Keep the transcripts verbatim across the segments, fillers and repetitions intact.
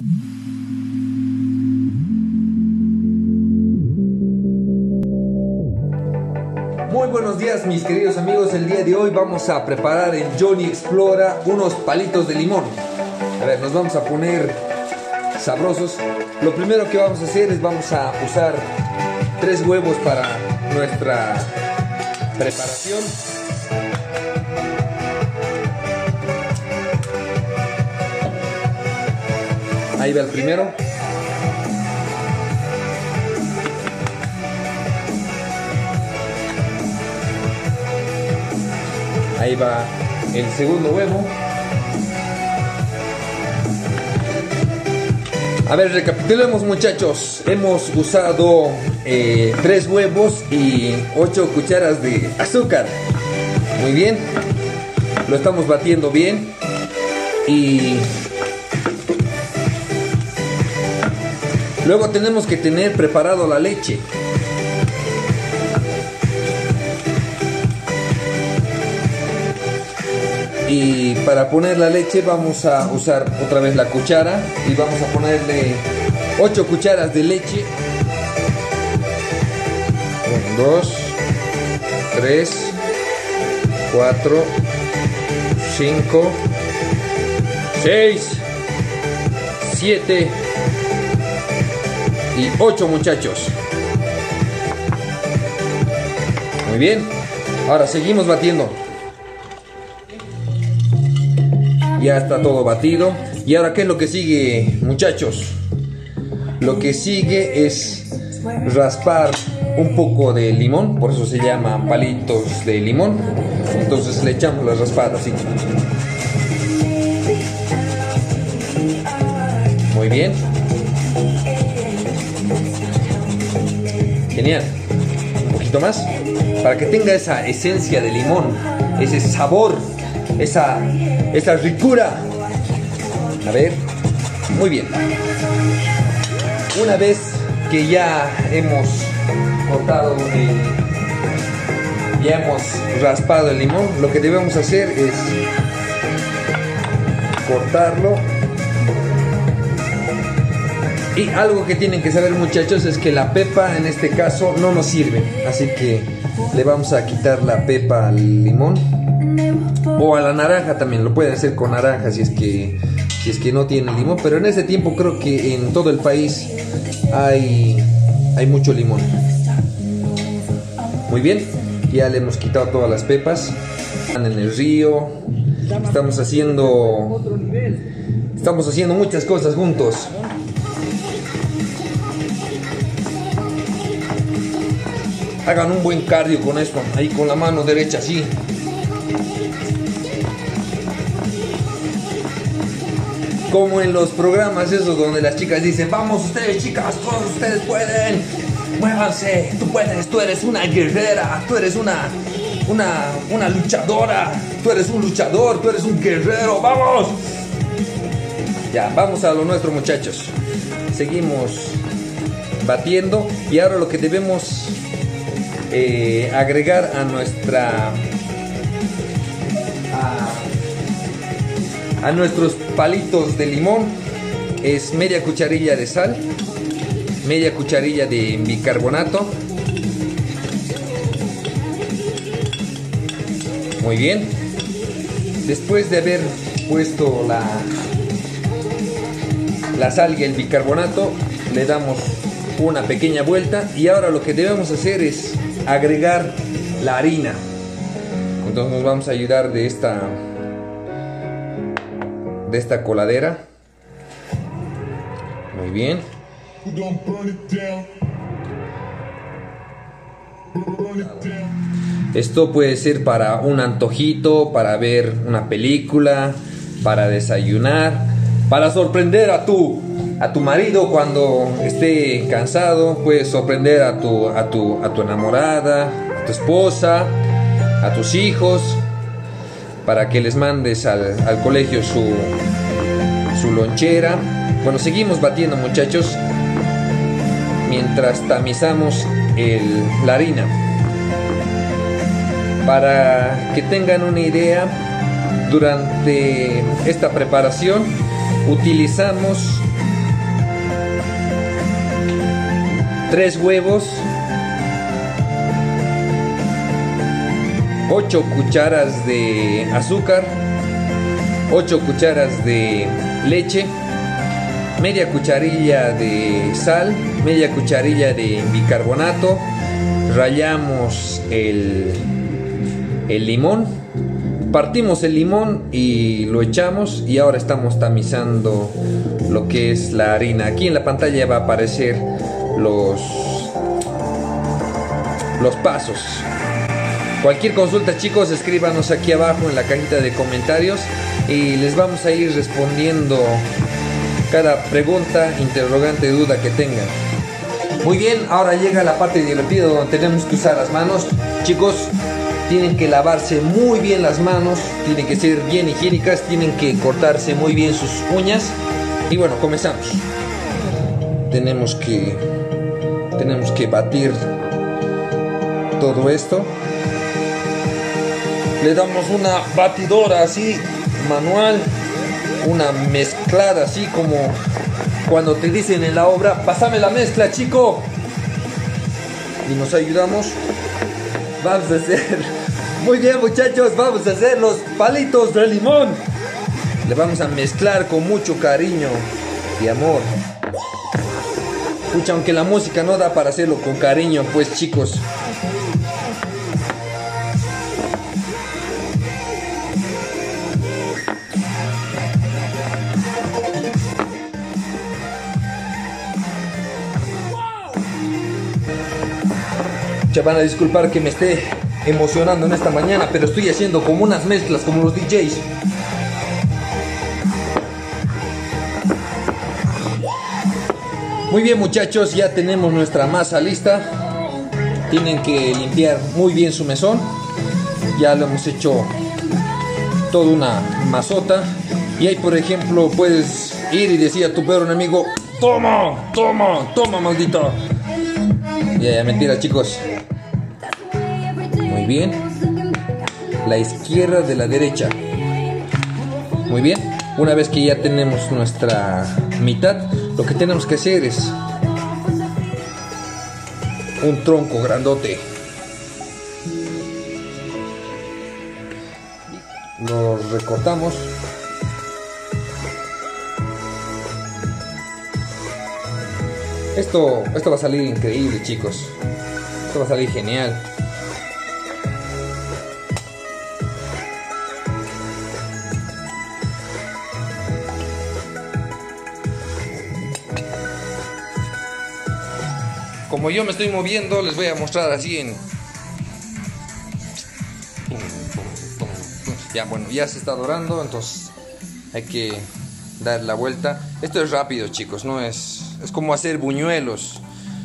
Muy buenos días, mis queridos amigos. El día de hoy vamos a preparar en Johnny Explora unos palitos de limón. A ver, nos vamos a poner sabrosos. Lo primero que vamos a hacer es vamos a usar tres huevos para nuestra preparación. Ahí va el primero. Ahí va el segundo huevo. A ver, recapitulemos, muchachos. Hemos usado eh, tres huevos y ocho cucharas de azúcar. Muy bien. Lo estamos batiendo bien. Y luego tenemos que tener preparado la leche. Y para poner la leche vamos a usar otra vez la cuchara y vamos a ponerle ocho cucharas de leche. uno, dos, tres, cuatro, cinco, seis, siete y ocho, muchachos. Muy bien. Ahora seguimos batiendo. Ya está todo batido. Y ahora, ¿qué es lo que sigue, muchachos? Lo que sigue es raspar un poco de limón. Por eso se llama palitos de limón. Entonces le echamos las raspadas, ¿sí? Muy bien. Genial. Un poquito más. Para que tenga esa esencia de limón, ese sabor, esa... esa ricura. A ver, muy bien. Una vez que ya hemos cortado el, ya hemos raspado el limón, lo que debemos hacer es cortarlo. Y algo que tienen que saber, muchachos, es que la pepa en este caso no nos sirve, así que le vamos a quitar la pepa al limón. O a la naranja también, lo pueden hacer con naranja si es que si es que no tienen limón, pero en este tiempo creo que en todo el país hay hay mucho limón. Muy bien, ya le hemos quitado todas las pepas. Están en el río. Estamos haciendo estamos haciendo muchas cosas juntos. Hagan un buen cardio con esto, ahí con la mano derecha así. Como en los programas esos donde las chicas dicen: vamos ustedes, chicas, todos ustedes pueden, muévanse, tú puedes, tú eres una guerrera, tú eres una, una, una luchadora, tú eres un luchador, tú eres un guerrero, vamos. Ya, vamos a lo nuestro, muchachos. Seguimos batiendo y ahora lo que debemos eh, agregar a nuestra... A, a nuestros palitos de limón es media cucharilla de sal, media cucharilla de bicarbonato. Muy bien. Después de haber puesto la, la sal y el bicarbonato, le damos una pequeña vuelta y ahora lo que debemos hacer es agregar la harina. Entonces nos vamos a ayudar de esta de esta coladera. Muy bien. Esto puede ser para un antojito, para ver una película, para desayunar, para sorprender a tu a tu marido cuando esté cansado. Puedes sorprender a tu a tu a tu enamorada, a tu esposa, a tus hijos, para que les mandes al, al colegio su, su lonchera. Bueno, seguimos batiendo, muchachos, mientras tamizamos el, la harina. Para que tengan una idea, durante esta preparación utilizamos tres huevos, ocho cucharas de azúcar, ocho cucharas de leche, media cucharilla de sal, media cucharilla de bicarbonato. Rallamos el, el limón, partimos el limón y lo echamos, y ahora estamos tamizando lo que es la harina. Aquí en la pantalla va a aparecer los, los pasos. Cualquier consulta, chicos, escríbanos aquí abajo en la cajita de comentarios y les vamos a ir respondiendo cada pregunta, interrogante, duda que tengan. Muy bien, ahora llega la parte divertida donde tenemos que usar las manos. Chicos, tienen que lavarse muy bien las manos, tienen que ser bien higiénicas, tienen que cortarse muy bien sus uñas. Y bueno, comenzamos. Tenemos que tenemos que batir todo esto. Le damos una batidora así, manual, una mezclada así como cuando te dicen en la obra, pásame la mezcla, chico. Y nos ayudamos. Vamos a hacer, muy bien, muchachos, vamos a hacer los palitos de limón. Le vamos a mezclar con mucho cariño y amor. Pucha, aunque la música no da para hacerlo con cariño, pues, chicos. Ya van a disculpar que me esté emocionando en esta mañana, pero estoy haciendo como unas mezclas como los D Js. Muy bien, muchachos, ya tenemos nuestra masa lista. Tienen que limpiar muy bien su mesón. Ya lo hemos hecho toda una masota. Y ahí, por ejemplo, puedes ir y decir a tu peor enemigo, toma, toma, toma, maldito. Ya, ya, mentira, chicos. Muy bien. La izquierda de la derecha. Muy bien. Una vez que ya tenemos nuestra mitad, lo que tenemos que hacer es un tronco grandote. Lo recortamos. Esto, esto va a salir increíble, chicos. Esto va a salir genial. Como yo me estoy moviendo, les voy a mostrar así en... Ya, bueno, ya se está dorando, entonces hay que dar la vuelta. Esto es rápido, chicos, no es... Es como hacer buñuelos.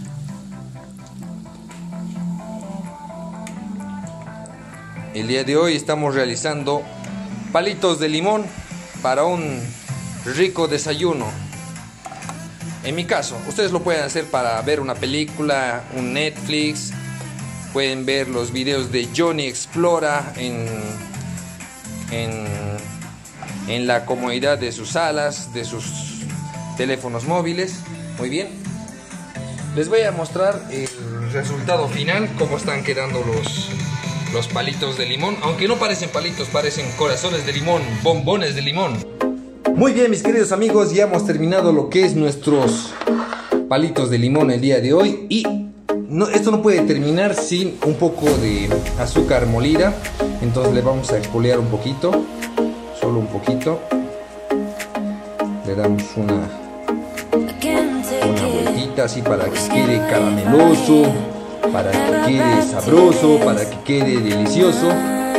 El día de hoy estamos realizando palitos de limón para un rico desayuno. En mi caso, ustedes lo pueden hacer para ver una película, un Netflix. Pueden ver los videos de Johnny Explora en, en, en la comodidad de sus salas, de sus teléfonos móviles. Muy bien. Les voy a mostrar el resultado final, cómo están quedando los, los palitos de limón. Aunque no parecen palitos, parecen corazones de limón, bombones de limón. Muy bien, mis queridos amigos, ya hemos terminado lo que es nuestros palitos de limón el día de hoy. Y no, esto no puede terminar sin un poco de azúcar molida. Entonces le vamos a exfoliar un poquito, solo un poquito. Le damos una, una vueltita así para que quede carameloso, para que quede sabroso, para que quede delicioso.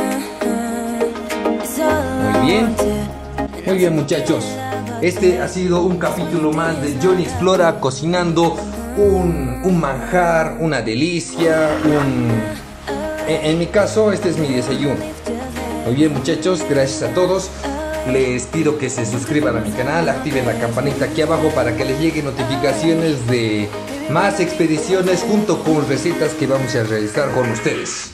Muy bien. Muy bien, muchachos, este ha sido un capítulo más de Johnny Explora cocinando un, un manjar, una delicia, un... En, en mi caso, este es mi desayuno. Muy bien, muchachos, gracias a todos. Les pido que se suscriban a mi canal, activen la campanita aquí abajo para que les lleguen notificaciones de más expediciones junto con recetas que vamos a realizar con ustedes.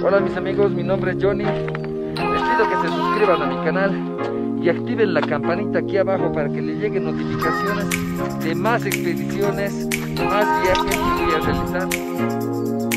Hola mis amigos, mi nombre es Johnny. Les pido que se suscriban a mi canal y activen la campanita aquí abajo para que les lleguen notificaciones de más expediciones, más viajes que voy a realizar.